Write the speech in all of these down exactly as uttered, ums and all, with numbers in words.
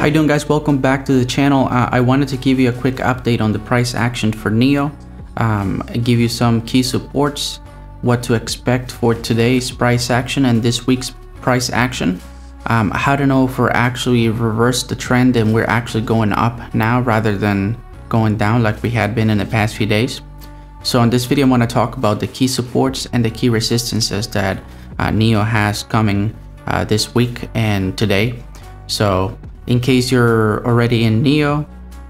How you doing, guys? Welcome back to the channel. uh, I wanted to give you a quick update on the price action for N E O, um, give you some key supports, what to expect for today's price action and this week's price action, um, how to know if we're actually reversed the trend and we're actually going up now rather than going down like we had been in the past few days. So in this video, I want to talk about the key supports and the key resistances that uh, N E O has coming uh, this week and today. So in case you're already in N E O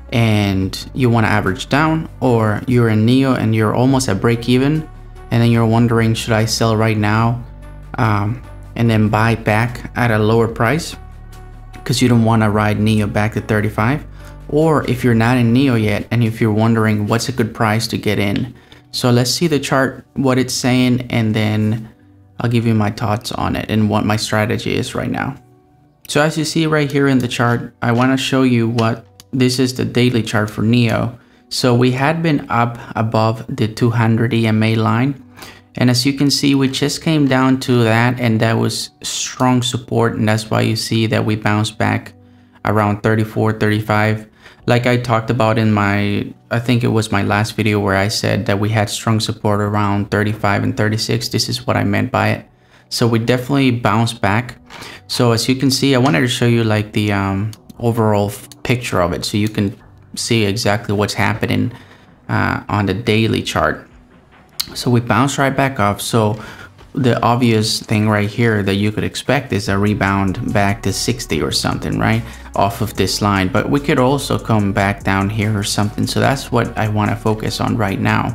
and you want to average down, or you're in N E O and you're almost at break even and then you're wondering, should I sell right now um, and then buy back at a lower price because you don't want to ride N E O back to thirty-five? Or if you're not in N E O yet and if you're wondering what's a good price to get in. So let's see the chart, what it's saying, and then I'll give you my thoughts on it and what my strategy is right now. So as you see right here in the chart, I want to show you what this is, the daily chart for N E O. So we had been up above the two hundred E M A line. And as you can see, we just came down to that, and that was strong support. And that's why you see that we bounced back around thirty-four, thirty-five. Like I talked about in my, I think it was my last video where I said that we had strong support around thirty-five and thirty-six. This is what I meant by it. So we definitely bounced back. So as you can see, I wanted to show you like the um, overall picture of it so you can see exactly what's happening uh, on the daily chart. So we bounced right back up. So the obvious thing right here that you could expect is a rebound back to sixty or something, right, off of this line. But we could also come back down here or something. So that's what I want to focus on right now.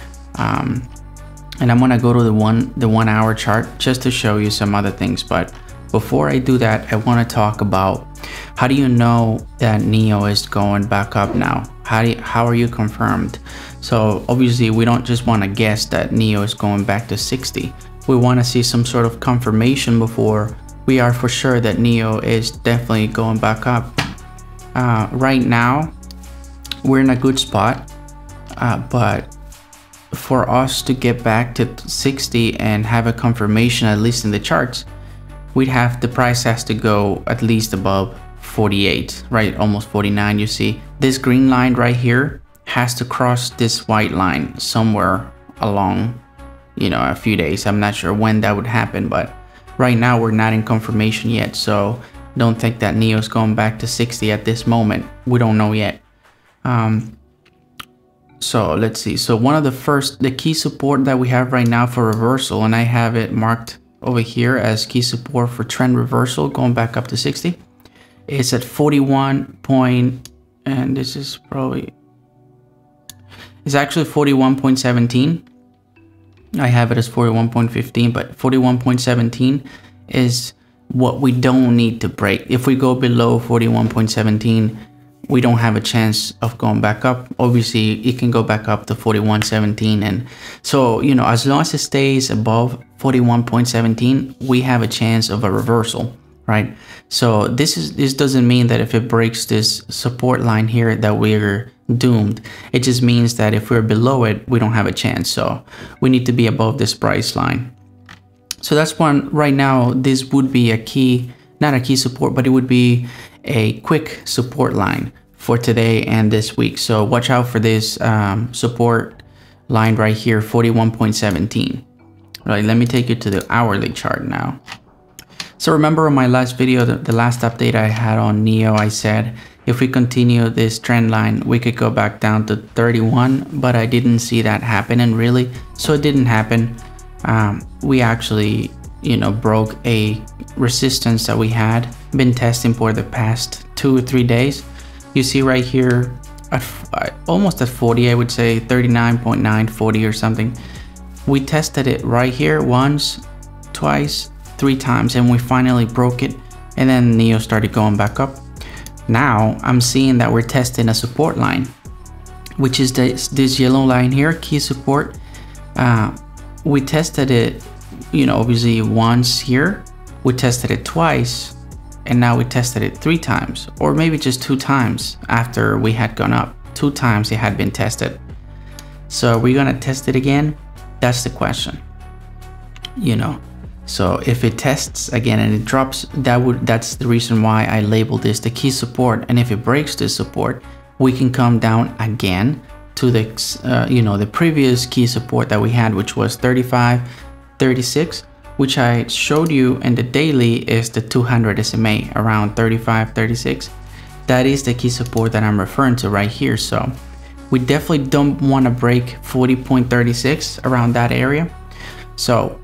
Um, and I'm gonna go to the one the one hour chart just to show you some other things. But before I do that, I want to talk about how do you know that N E O is going back up now? How do you, how are you confirmed? So obviously we don't just want to guess that N E O is going back to sixty. We want to see some sort of confirmation before we are for sure that N E O is definitely going back up. Uh, right now, we're in a good spot, uh, but for us to get back to sixty and have a confirmation, at least in the charts, we'd have, the price has to go at least above forty-eight, right? Almost forty-nine. You see this green line right here has to cross this white line somewhere along, you know, a few days. I'm not sure when that would happen, but right now we're not in confirmation yet. So don't think that N E O is going back to sixty at this moment. We don't know yet. Um, so let's see. So one of the first, the key support that we have right now for reversal, and I have it marked over here as key support for trend reversal going back up to sixty. It's at forty-one point, and this is probably, it's actually forty-one point one seven. I have it as forty-one point one five, but forty-one point one seven is what we don't need to break. If we go below forty-one point one seven, we don't have a chance of going back up. Obviously, it can go back up to forty-one point one seven, and so, you know, as long as it stays above forty-one point one seven, we have a chance of a reversal, right? So this is this doesn't mean that if it breaks this support line here that we're doomed. It just means that if we're below it, we don't have a chance. So we need to be above this price line. So that's one. Right now, this would be a key, not a key support, but it would be a quick support line for today and this week. So watch out for this um, support line right here, forty-one point one seven. Right, let me take you to the hourly chart now. So remember in my last video, the, the last update I had on N E O, I said if we continue this trend line, we could go back down to thirty-one, but I didn't see that happening really. So it didn't happen. Um, we actually, you know, broke a resistance that we had been testing for the past two or three days. You see right here, at, uh, almost at forty, I would say thirty-nine point nine, forty or something. We tested it right here once, twice, three times, and we finally broke it. And then N E O started going back up. Now I'm seeing that we're testing a support line, which is this, this yellow line here, key support. Uh, we tested it, you know, obviously once here, we tested it twice, and now we tested it three times, or maybe just two times after we had gone up. Two times it had been tested. So are we gonna test it again? That's the question. You know, So if it tests again and it drops, that would that's the reason why I labeled this the key support. And if it breaks this support, we can come down again to the uh, you know the previous key support that we had, which was thirty-five thirty-six, which I showed you in the daily is the two hundred S M A around thirty-five thirty-six. That is the key support that I'm referring to right here. So we definitely don't want to break forty point three six around that area. So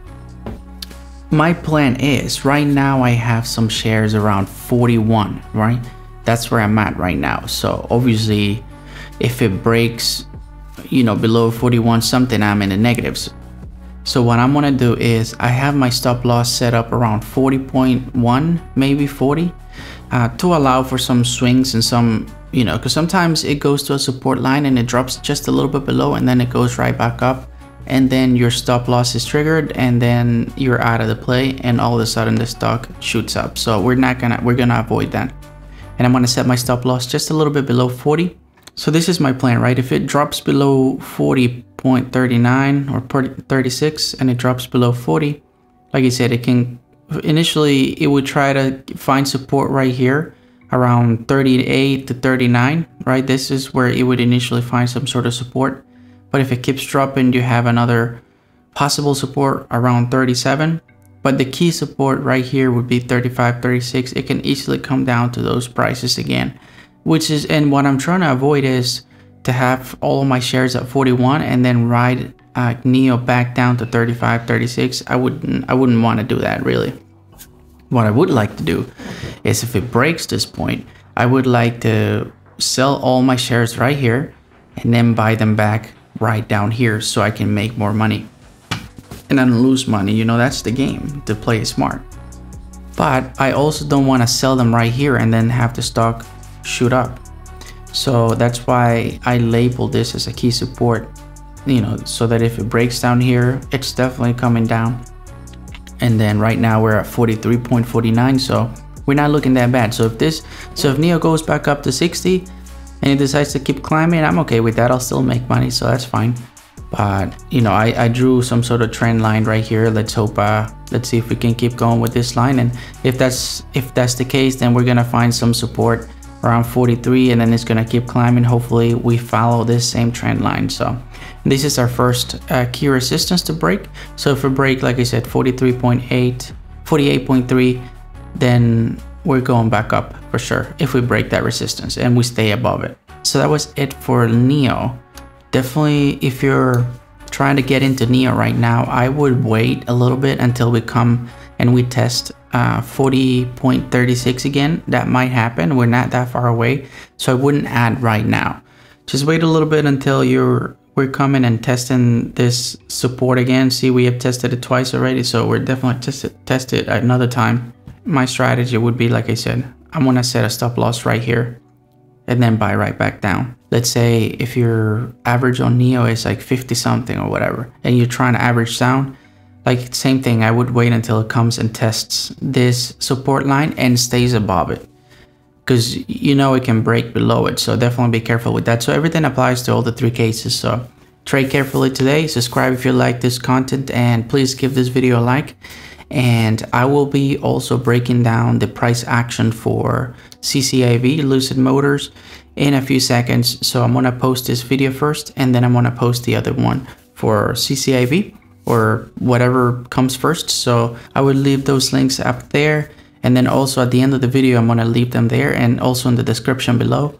my plan is right now I have some shares around forty-one, right? That's where I'm at right now. So obviously if it breaks, you know, below forty-one something, I'm in the negatives. So what I'm gonna do is I have my stop loss set up around forty point one, maybe forty, uh, to allow for some swings and some, you know, because sometimes it goes to a support line and it drops just a little bit below and then it goes right back up. And then your stop loss is triggered and then you're out of the play and all of a sudden the stock shoots up. So we're not gonna, we're gonna avoid that. And I'm gonna set my stop loss just a little bit below forty. So this is my plan, right? If it drops below forty point three nine or thirty-six and it drops below forty, like I said, it can, initially it would try to find support right here around thirty-eight to thirty-nine, right? This is where it would initially find some sort of support. But if it keeps dropping, you have another possible support around thirty-seven. But the key support right here would be thirty-five thirty-six. It can easily come down to those prices again, which is, and what I'm trying to avoid is to have all of my shares at forty-one and then ride uh, N I O back down to thirty-five thirty-six. I wouldn't, I wouldn't want to do that really. What I would like to do is if it breaks this point, I would like to sell all my shares right here and then buy them back right down here so I can make more money and then lose money. You know, that's the game, to play smart. But I also don't want to sell them right here and then have the stock shoot up. So that's why I labeled this as a key support, you know, so that if it breaks down here, it's definitely coming down. And then right now we're at forty-three point four nine, so we're not looking that bad. So if this, so if N I O goes back up to sixty and it decides to keep climbing, I'm okay with that. I'll still make money, so that's fine. But you know, I, I drew some sort of trend line right here. Let's hope, uh, let's see if we can keep going with this line. And if that's if that's the case, then we're gonna find some support around forty-three, and then it's gonna keep climbing. Hopefully we follow this same trend line. So this is our first uh, key resistance to break. So if we break, like I said, forty-three point eight, forty-eight point three, then we're going back up for sure if we break that resistance and we stay above it. So that was it for N I O. Definitely, if you're trying to get into N I O right now, I would wait a little bit until we come and we test uh, forty point three six again. That might happen. We're not that far away, so I wouldn't add right now. Just wait a little bit until you're we're coming and testing this support again. See, we have tested it twice already, so we're definitely test it, test it another time. My strategy would be, like I said, I'm gonna set a stop loss right here and then buy right back down. Let's say if your average on N I O is like fifty something or whatever, and you're trying to average down, like same thing, I would wait until it comes and tests this support line and stays above it, because you know it can break below it. So definitely be careful with that. So everything applies to all the three cases. So trade carefully today, subscribe if you like this content, and please give this video a like. And I will be also breaking down the price action for C C I V, Lucid Motors, in a few seconds. So I'm gonna post this video first, and then I'm gonna post the other one for C C I V, or whatever comes first. So I will leave those links up there, and then also at the end of the video I'm gonna leave them there, and also in the description below.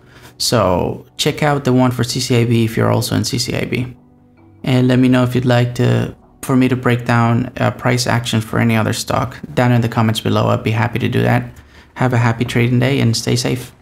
So check out the one for C C I V if you're also in C C I V, and let me know if you'd like to for me to break down a price action for any other stock down in the comments below. I'd be happy to do that. Have a happy trading day and stay safe.